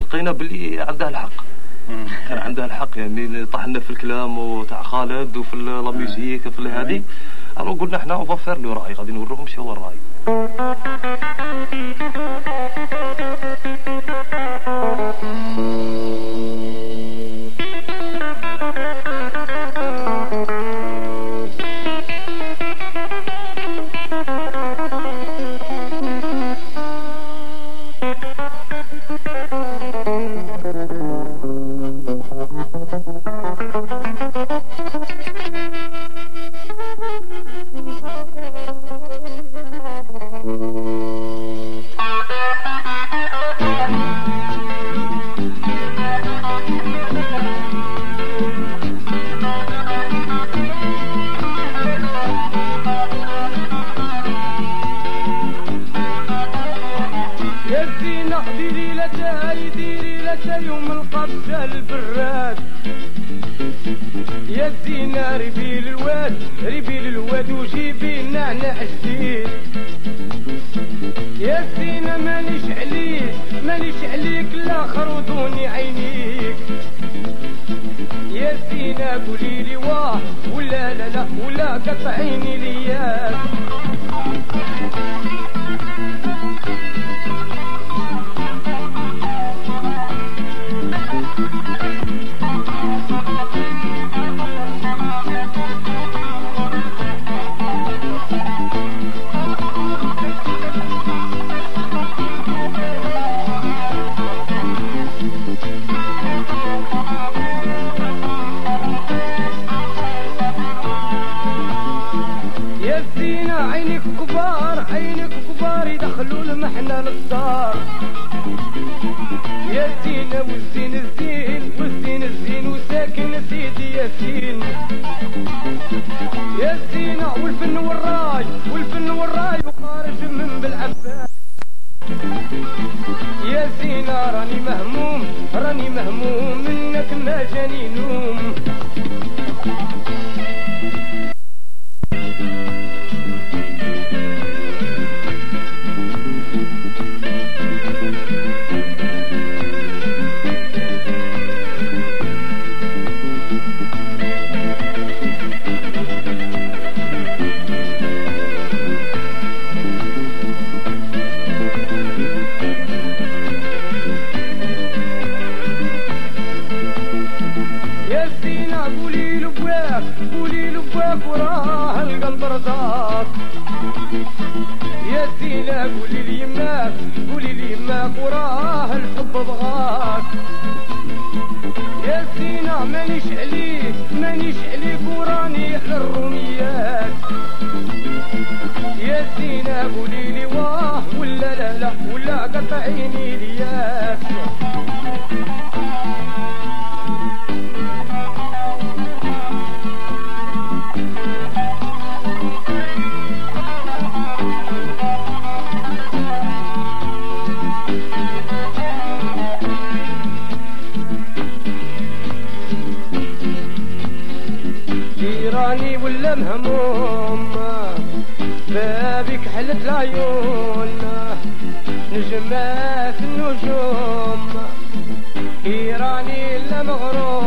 لقينا باللي عندها الحق. كان عندها الحق يعني، طحنا في الكلام وتاع خالد وفي لا ميوزيك في هذه. الو قلنا احنا اون فافير لو راي، غادي نوريهم شنو هو الراي. يوم القبسة البراد يا زينة ريبي للواد وجيبي نعناع جديد. يا زينة مانيش عليك لا خرطوني عينيك. يا زينة قوليلي واه ولا لا ولا قطعيني لياك. عينك كبار يدخلوا المحنة للدار. يا زينة والزين الزين وساكن سيدي ياسين. يا زينة والفن والراي وخارج من بالعباس. يا زينة راني مهموم منك ما جاني نوم. قولي لباك وراه القلب رضاك. يا زينة قولي لي يماك وراه الحب بغاك. يا زينة مانيش عليك وراني على الروميات. يا زينة قولي لي واه ولا لا ولا قطعيني لياك. راني ولا مهموم بابك حلت العيون نجمة في النجوم. راني لا مغروم